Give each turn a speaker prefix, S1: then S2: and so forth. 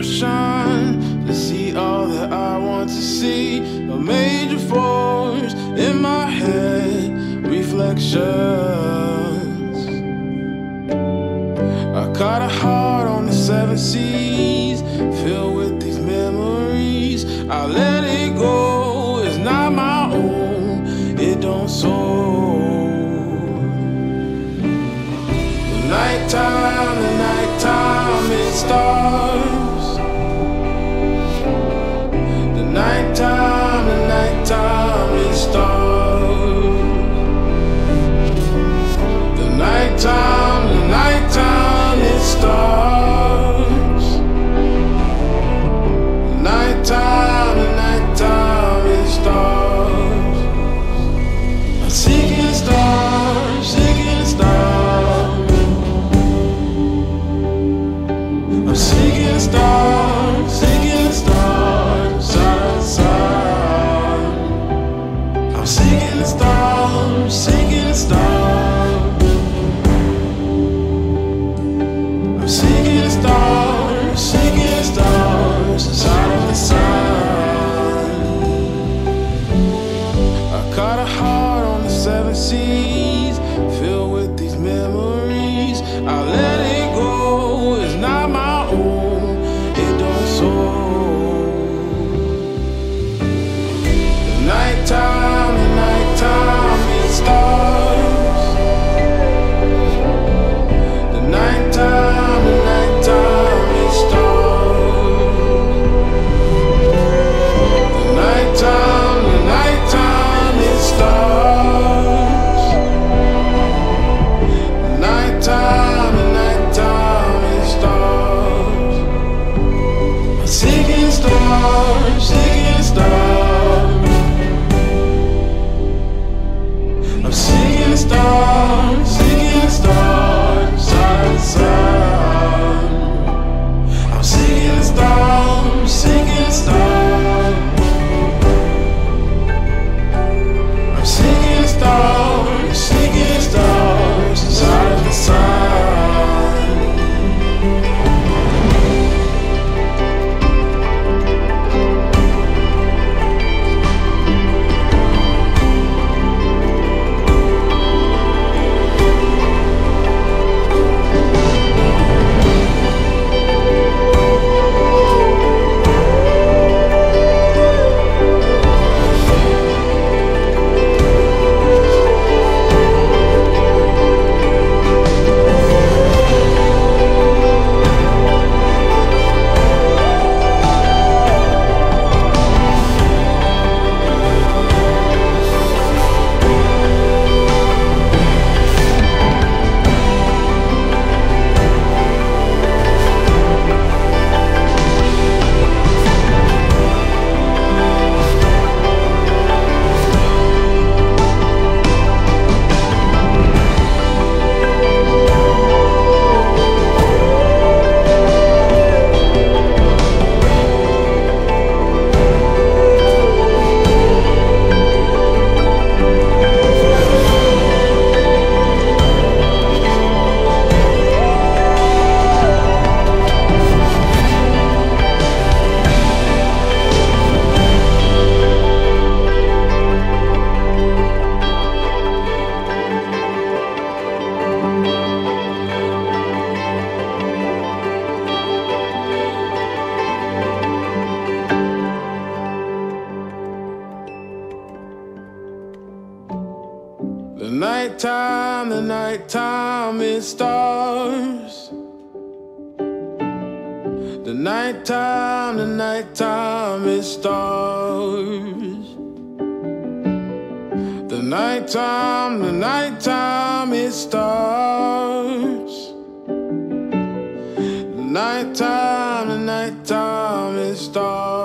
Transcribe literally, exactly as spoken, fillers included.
S1: shine to see all that I want to see. A major force in my head, reflections. I caught a heart on the seven seas, filled with these memories. I let it go, it's not my own, it don't soar. The nighttime, the nighttime, it stars. The nighttime, the nighttime, it stars. The nighttime, the nighttime, it starts. The nighttime, the nighttime, it starts. I'm seeking stars, seeking stars. I'm seeking stars, seeking stars, side to side. I'm seeking stars, seeking stars. I'm seeking stars, seeking stars, side to side. I caught a heart on the seven seas, filled with these memories. I let it go, it's not my own, it don't soar. The nighttime, the nighttime, it stars. The nighttime, the nighttime, it stars. The nighttime, the nighttime, it stars. The nighttime, the nighttime, it stars. I'm seeking stars, seeking stars. I'm seeking stars, seeking stars, side to side. I'm seeking stars, seeking stars. I'm seeking stars, seeking stars, side to side. The nighttime, the nighttime, it stars. The nighttime, the nighttime, it stars. The nighttime, the nighttime, it starts. The nighttime, the nighttime, it starts.